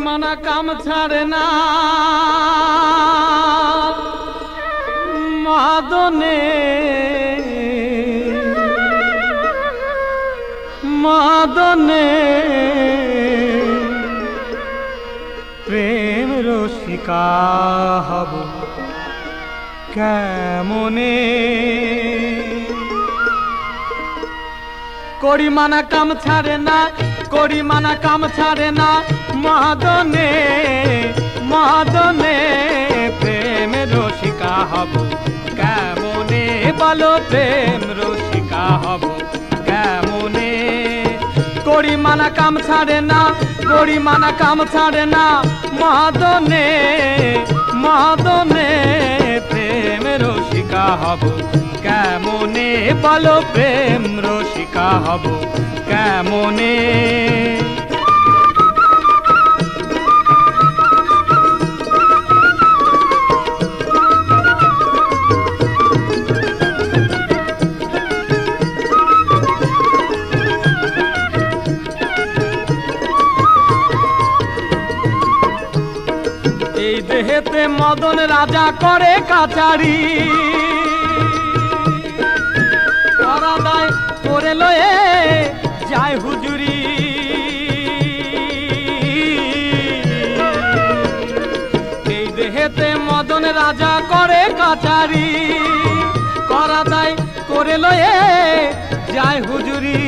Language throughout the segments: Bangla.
মানা কাম ছাড়ে না মাদনে মাদনে প্রেম রসিকা হব কেমনে করি মানা কাম ছাড়ে না করি মানা কাম ছাড়ে না মাদনে মাদনে প্রেম রসিকা হব কেমনে বলো প্রেম রসিকা হব কেমনে করি মানা কাম ছাড়ে না করি মানা কাম ছাড়ে না মাদনে মাদনে প্রেম রসিকা হব কেমনে বলো প্রেম রসিকা হব কেমনে এই দেহেতে মদন রাজা করে কাচারি করে লয়ে যায় হুজুরি এই দেহেতে মদন রাজা করে কাচারি করা দায় করে লয়ে যায় হুজুরি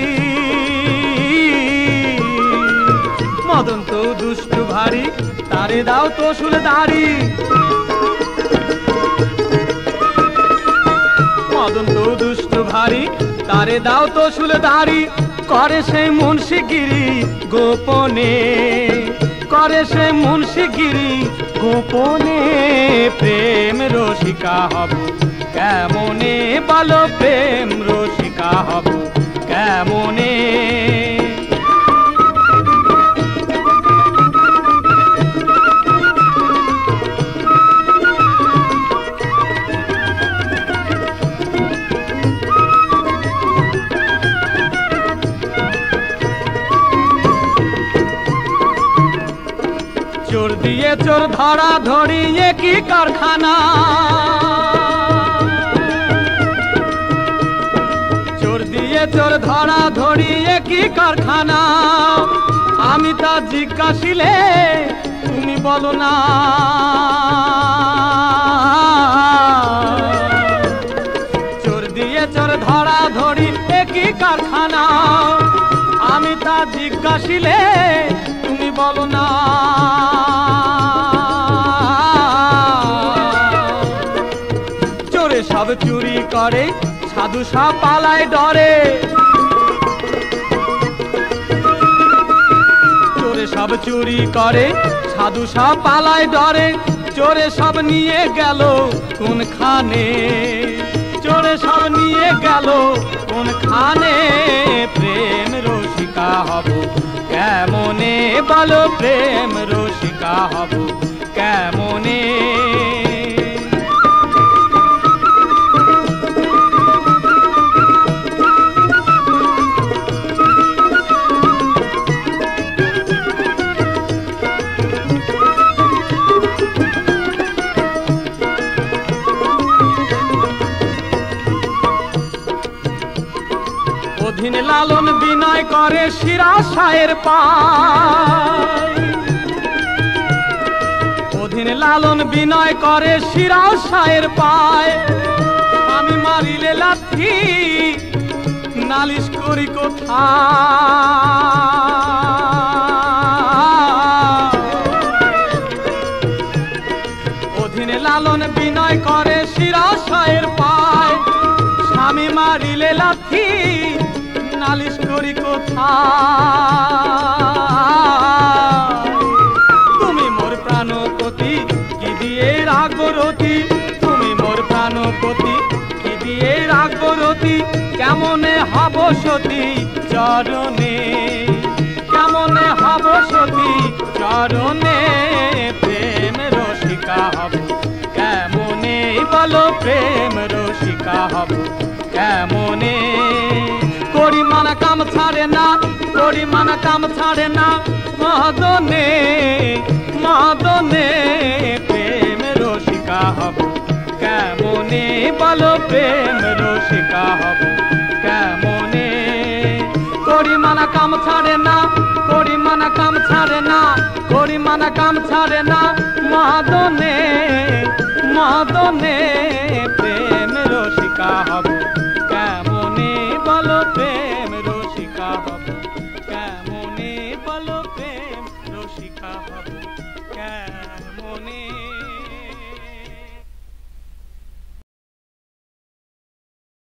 মদন তো দুষ্টু ভারী তারে দাও তো সুলদারি মদন তো দুষ্টু ভারী তারে দাও তো সুলদারি করে সে মুন্সিগিরি গোপনে করে সে মুন্সিগিরি গোপনে প্রেম রসিকা হব কেমনে বলো প্রেম রসিকা হব কেমনে চোর দিয়ে চোর ধরা ধরি একই কারখানা চোর দিয়ে চোর ধরা ধরি একই কারখানা আমি তা জিজ্ঞাসিলে তুমি বলো না চোর দিয়ে চোর ধরা ধরি একই কারখানা আমি তা জিজ্ঞাসিলে তুমি বলো না চোরে সব চুরি করে সাধু সব পালায় ডরে চোরে সব চুরি করে সাধু সব পালায় ডরে চোরে সব নিয়ে গেল কোনখানে চোরে সব নিয়ে গেল কোনখানে প্রেম রসিকা হব কেমনে বলো প্রেম রসিকা হব কেমনে অধীন লালন বিনয় করে শিরা সায়ের পায় অধীন লালন বিনয় করে শিরা সায়ের পায় আমি মারিলে লাথি নালিশ করি কোথায় অধীন লালন বিনয় করে শিরা সায়ের পায় স্বামী মারিলে লাথি নালিশ করি কোথায় তুমি মোর প্রাণপতি কি দিয়ে রাখবো রতি তুমি মোর প্রাণপতি কি দিয়ে রাখবো রতি কেমনে হব সতী চরণে কেমনে হব সতী চরণে প্রেম রসিকা হব কেমনে বলো প্রেম রসিকা হব কেমনে করি মানা কাম ছাড়ে না পরিমাণ কাম ছাড়ে না মদনে মদনে প্রেম রসিকা হব কেমনে বলো প্রেম রসিকা হব কেমনে পরিমাণ কাম ছাড়ে না পরিমাণ কাম ছাড়ে না পরিমাণ কাম ছাড়ে না মদনে মদনে